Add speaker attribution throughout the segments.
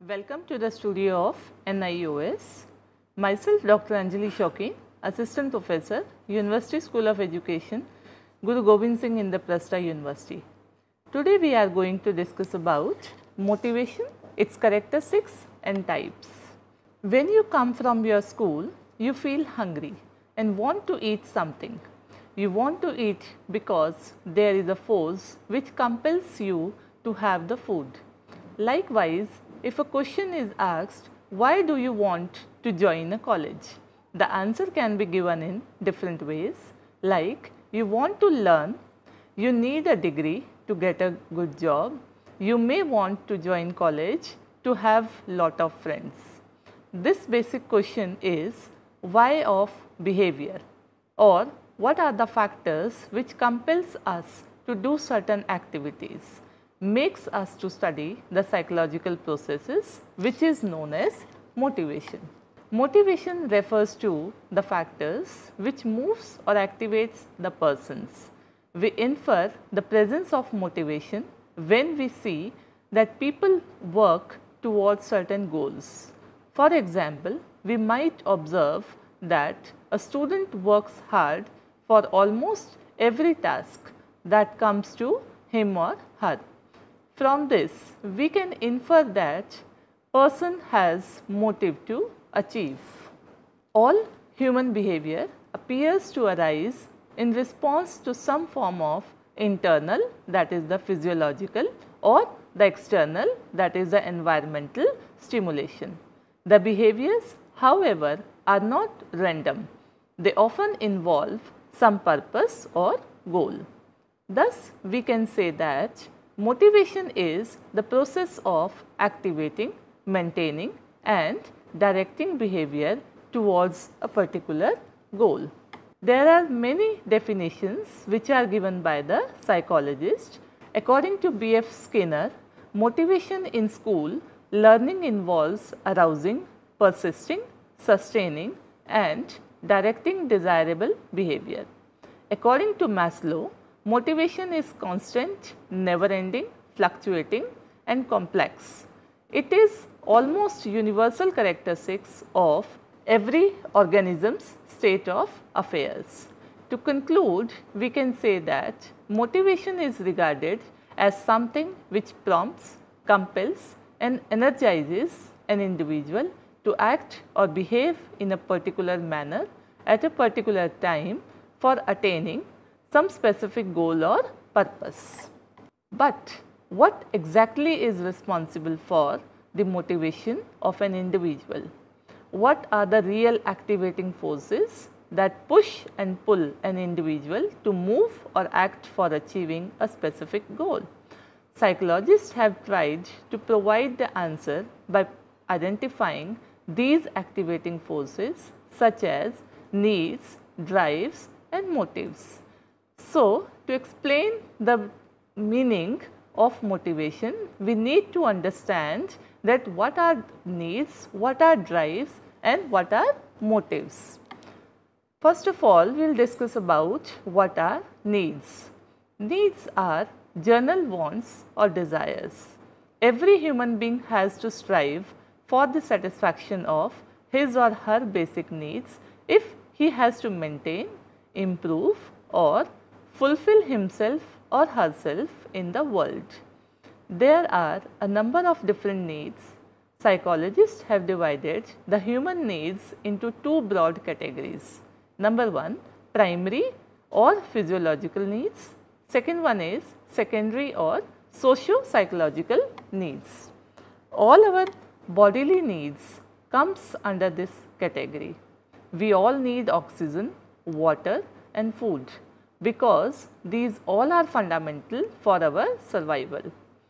Speaker 1: Welcome to the studio of NIOS. Myself Dr. Anjali Shaukin, Assistant Professor, University School of Education, Guru Gobind Singh Indraprastha University. Today we are going to discuss about motivation, its characteristics and types. When you come from your school, you feel hungry and want to eat something. You want to eat because there is a force which compels you to have the food. Likewise, if a question is asked, why do you want to join a college? The answer can be given in different ways, like you want to learn, you need a degree to get a good job, you may want to join college to have lot of friends. This basic question is why of behavior, or what are the factors which compels us to do certain activities, makes us to study the psychological processes which is known as motivation. Motivation refers to the factors which moves or activates the persons. We infer the presence of motivation when we see that people work towards certain goals. For example, we might observe that a student works hard for almost every task that comes to him or her. From this, we can infer that person has motive to achieve. All human behavior appears to arise in response to some form of internal, that is the physiological, or the external, that is the environmental stimulation. The behaviors, however, are not random. They often involve some purpose or goal. Thus, we can say that motivation is the process of activating, maintaining and directing behavior towards a particular goal. There are many definitions which are given by the psychologist. According to B.F. Skinner, motivation in school learning involves arousing, persisting, sustaining and directing desirable behavior. According to Maslow, motivation is constant, never ending, fluctuating and complex. It is almost universal characteristics of every organism's state of affairs. To conclude, we can say that motivation is regarded as something which prompts, compels and energizes an individual to act or behave in a particular manner at a particular time for attaining some specific goal or purpose. But what exactly is responsible for the motivation of an individual? What are the real activating forces that push and pull an individual to move or act for achieving a specific goal? Psychologists have tried to provide the answer by identifying these activating forces such as needs, drives and motives. So, to explain the meaning of motivation, we need to understand that what are needs, what are drives and what are motives. First of all, we will discuss about what are needs. Needs are general wants or desires. Every human being has to strive for the satisfaction of his or her basic needs if he has to maintain, improve or fulfill himself or herself in the world. There are a number of different needs. Psychologists have divided the human needs into two broad categories. Number one, primary or physiological needs. Second one is secondary or socio-psychological needs. All our bodily needs comes under this category. We all need oxygen, water and food, because these all are fundamental for our survival.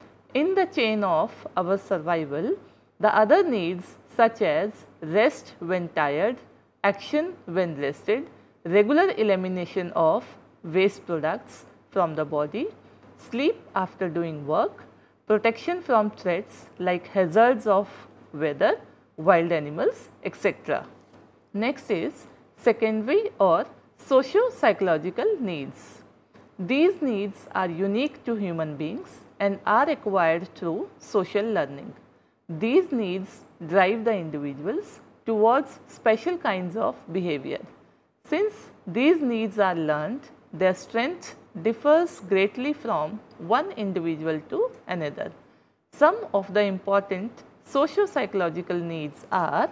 Speaker 1: In the chain of our survival, the other needs such as rest when tired, action when rested, regular elimination of waste products from the body, sleep after doing work, protection from threats like hazards of weather, wild animals, etc. Next is secondary or socio-psychological needs. These needs are unique to human beings and are acquired through social learning. These needs drive the individuals towards special kinds of behavior. Since these needs are learned, their strength differs greatly from one individual to another. Some of the important socio-psychological needs are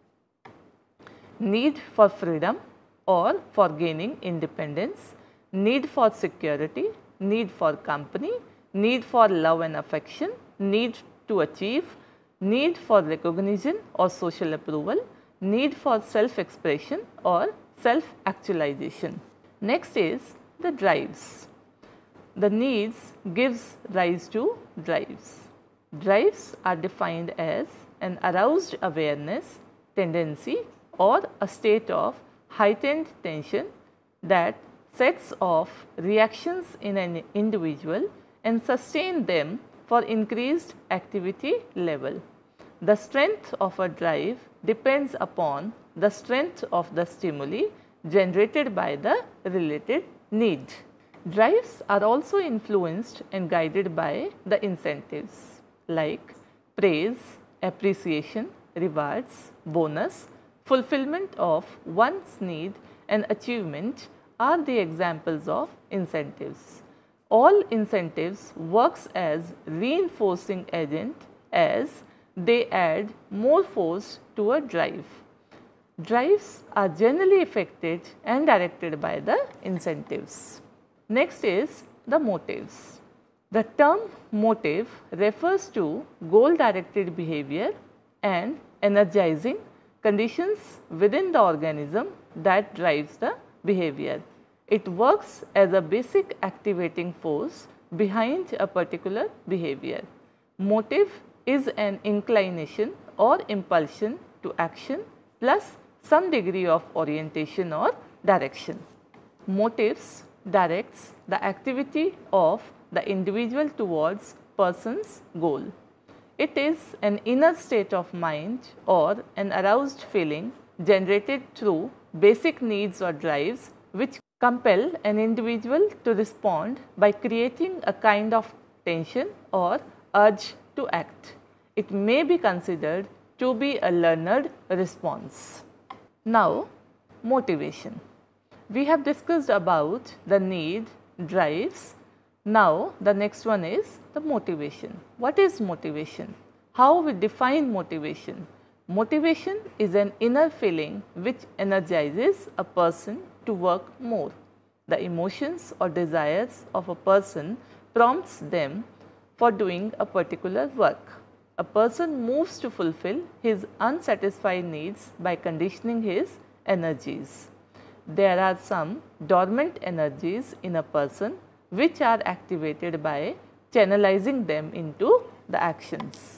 Speaker 1: need for freedom or for gaining independence, need for security, need for company, need for love and affection, need to achieve, need for recognition or social approval, need for self-expression or self-actualization. Next is the drives. The needs gives rise to drives. Drives are defined as an aroused awareness, tendency or a state of heightened tension that sets off reactions in an individual and sustain them for increased activity level. The strength of a drive depends upon the strength of the stimuli generated by the related need. Drives are also influenced and guided by the incentives like praise, appreciation, rewards, bonus, fulfillment of one's need and achievement are the examples of incentives. All incentives works as reinforcing agent as they add more force to a drive. Drives are generally affected and directed by the incentives. Next is the motives. The term motive refers to goal directed behavior and energizing conditions within the organism that drives the behavior. It works as a basic activating force behind a particular behavior. Motive is an inclination or impulsion to action plus some degree of orientation or direction. Motives directs the activity of the individual towards person's goal. It is an inner state of mind or an aroused feeling generated through basic needs or drives which compel an individual to respond by creating a kind of tension or urge to act. It may be considered to be a learned response. Now, motivation. We have discussed about the need, drives. Now, the next one is the motivation. What is motivation? How we define motivation? Motivation is an inner feeling which energizes a person to work more. The emotions or desires of a person prompts them for doing a particular work. A person moves to fulfill his unsatisfied needs by conditioning his energies. There are some dormant energies in a person which are activated by channelizing them into the actions.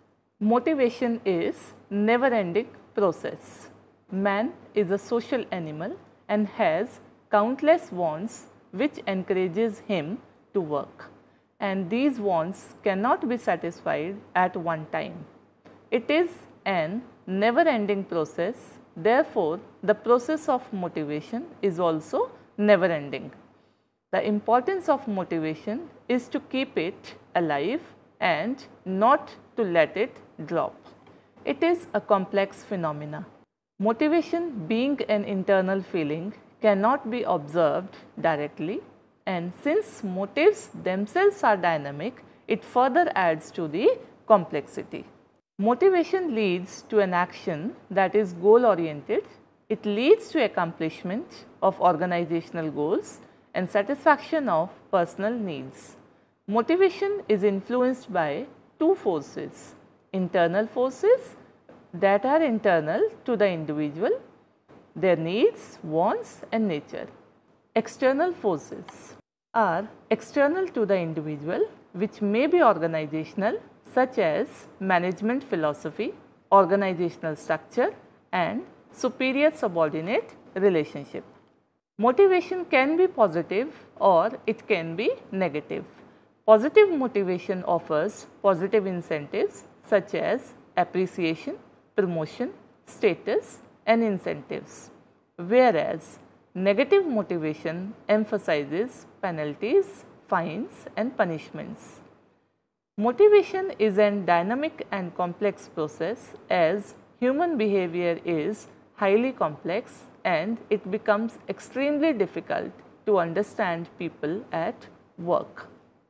Speaker 1: Motivation is never-ending process. Man is a social animal and has countless wants which encourages him to work, and these wants cannot be satisfied at one time. It is an never-ending process. Therefore, the process of motivation is also never-ending. The importance of motivation is to keep it alive and not to let it drop. It is a complex phenomena. Motivation, being an internal feeling, cannot be observed directly, and since motives themselves are dynamic, it further adds to the complexity. Motivation leads to an action that is goal oriented. It leads to accomplishment of organizational goals and satisfaction of personal needs. Motivation is influenced by two forces: internal forces that are internal to the individual, their needs, wants and nature. External forces are external to the individual, which may be organizational, such as management philosophy, organizational structure and superior subordinate relationship. Motivation can be positive or it can be negative. Positive motivation offers positive incentives such as appreciation, promotion, status and incentives, whereas negative motivation emphasizes penalties, fines and punishments. Motivation is a dynamic and complex process as human behavior is highly complex and it becomes extremely difficult to understand people at work.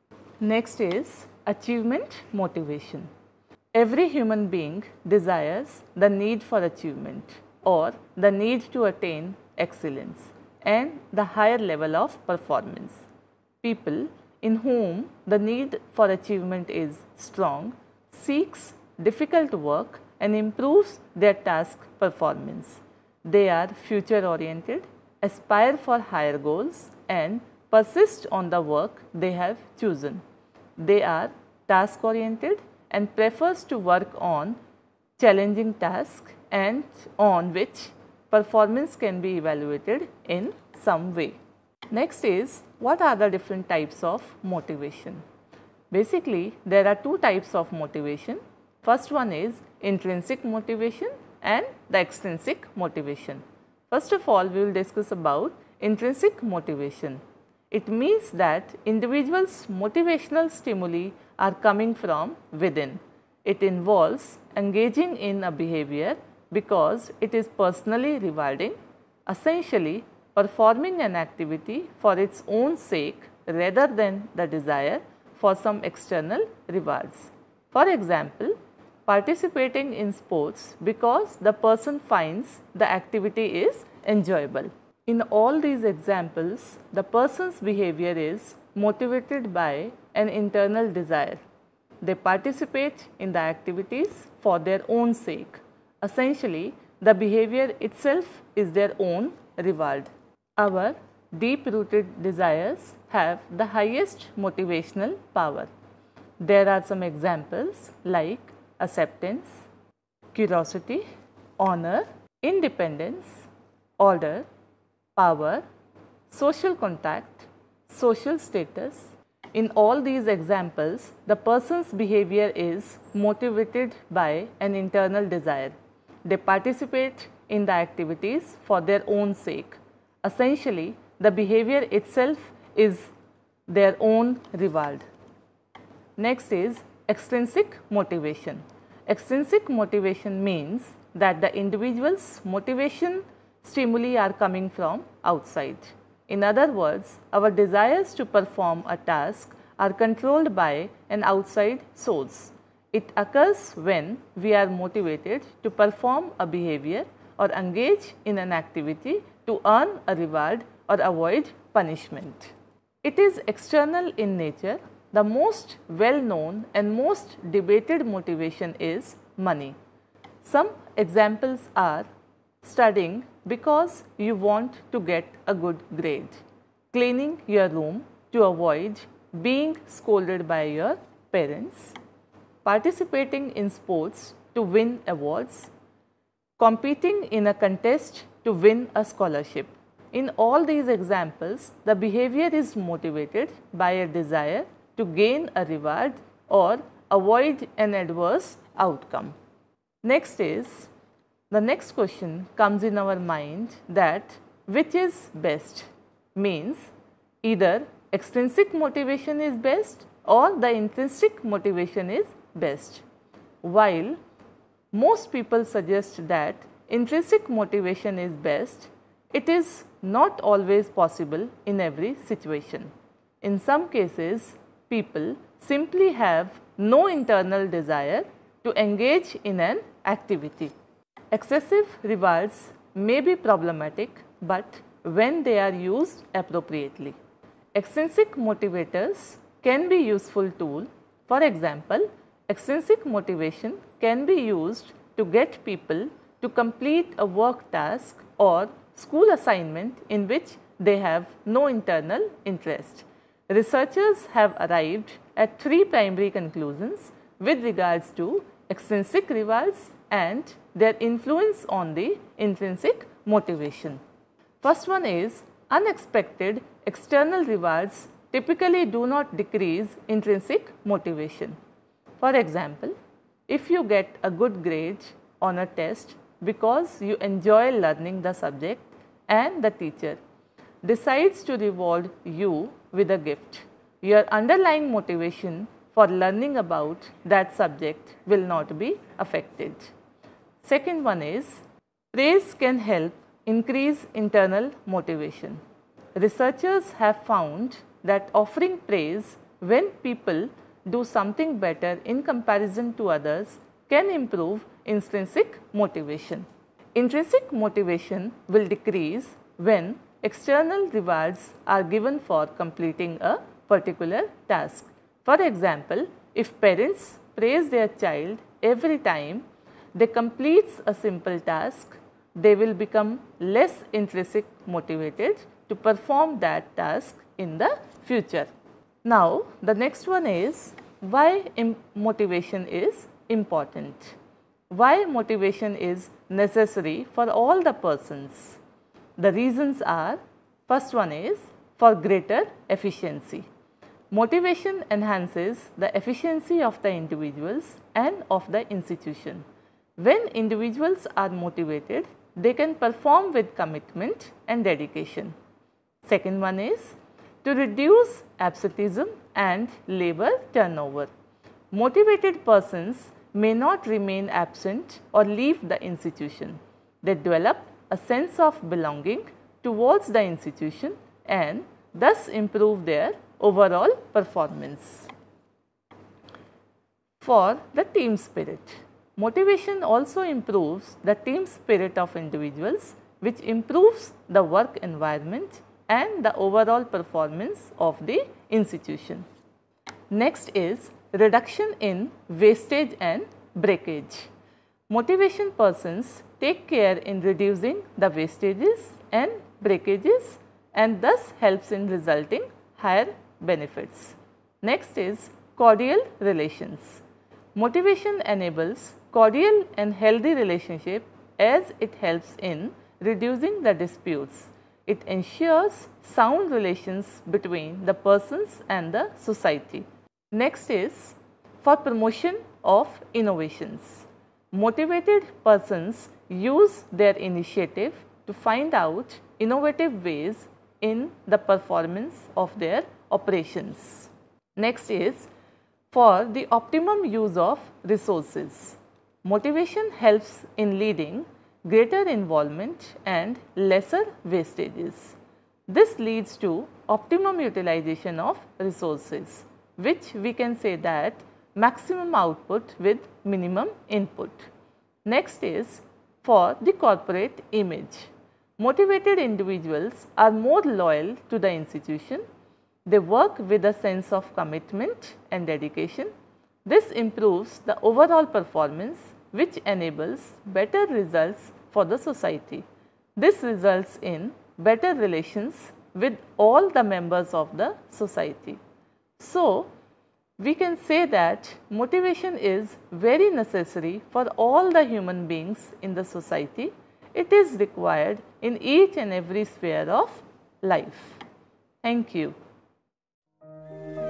Speaker 1: Next is achievement motivation. Every human being desires the need for achievement or the need to attain excellence and the higher level of performance. People in whom the need for achievement is strong seeks difficult work and improves their task performance. They are future oriented, aspire for higher goals and persist on the work they have chosen. They are task oriented and prefers to work on challenging tasks and on which performance can be evaluated in some way. Next is, what are the different types of motivation? Basically, there are two types of motivation. First one is intrinsic motivation and the extrinsic motivation. First of all, we will discuss about intrinsic motivation. It means that individuals' motivational stimuli are coming from within. It involves engaging in a behavior because it is personally rewarding, essentially performing an activity for its own sake rather than the desire for some external rewards. For example, participating in sports because the person finds the activity is enjoyable. In all these examples, the person's behavior is motivated by an internal desire. They participate in the activities for their own sake. Essentially, the behavior itself is their own reward. Our deep-rooted desires have the highest motivational power. There are some examples like acceptance, curiosity, honor, independence, order, power, social contact, social status. In all these examples, the person's behavior is motivated by an internal desire. They participate in the activities for their own sake. Essentially, the behavior itself is their own reward. Next is extrinsic motivation. Extrinsic motivation means that the individual's motivation stimuli are coming from outside. In other words, our desires to perform a task are controlled by an outside source. It occurs when we are motivated to perform a behavior or engage in an activity to earn a reward or avoid punishment. It is external in nature. The most well-known and most debated motivation is money. Some examples are studying because you want to get a good grade, cleaning your room to avoid being scolded by your parents, participating in sports to win awards, competing in a contest to win a scholarship. In all these examples, the behavior is motivated by a desire to gain a reward or avoid an adverse outcome. Next is, the next question comes in our mind that which is best, means either extrinsic motivation is best or the intrinsic motivation is best. While most people suggest that intrinsic motivation is best, it is not always possible in every situation. In some cases, people simply have no internal desire to engage in an activity. Excessive rewards may be problematic, but when they are used appropriately. Extrinsic motivators can be useful tool. For example, extrinsic motivation can be used to get people to complete a work task or school assignment in which they have no internal interest. Researchers have arrived at 3 primary conclusions with regards to extrinsic rewards and their influence on the intrinsic motivation. First one is, unexpected external rewards typically do not decrease intrinsic motivation. For example, if you get a good grade on a test because you enjoy learning the subject and the teacher decides to reward you with a gift, your underlying motivation for learning about that subject will not be affected. Second one is, praise can help increase internal motivation. Researchers have found that offering praise when people do something better in comparison to others can improve intrinsic motivation. Intrinsic motivation will decrease when external rewards are given for completing a particular task. For example, if parents praise their child every time they complete a simple task, they will become less intrinsic motivated to perform that task in the future. Now, the next one is why motivation is important. Why motivation is necessary for all the persons. The reasons are, first one is for greater efficiency. Motivation enhances the efficiency of the individuals and of the institution. When individuals are motivated, they can perform with commitment and dedication. Second one is to reduce absenteeism and labor turnover. Motivated persons may not remain absent or leave the institution. They develop a sense of belonging towards the institution and thus improve their overall performance. For the team spirit. Motivation also improves the team spirit of individuals, which improves the work environment and the overall performance of the institution. Next is reduction in wastage and breakage. Motivation persons take care in reducing the wastages and breakages and thus helps in resulting higher benefits. Next is cordial relations. Motivation enables cordial and healthy relationship as it helps in reducing the disputes. It ensures sound relations between the persons and the society. Next is for promotion of innovations. Motivated persons use their initiative to find out innovative ways in the performance of their operations. Next is for the optimum use of resources. Motivation helps in leading greater involvement and lesser wastages. This leads to optimum utilization of resources, which we can say that maximum output with minimum input. Next is for the corporate image. Motivated individuals are more loyal to the institution. They work with a sense of commitment and dedication. This improves the overall performance, which enables better results for the society. This results in better relations with all the members of the society. So, we can say that motivation is very necessary for all the human beings in the society. It is required in each and every sphere of life. Thank you.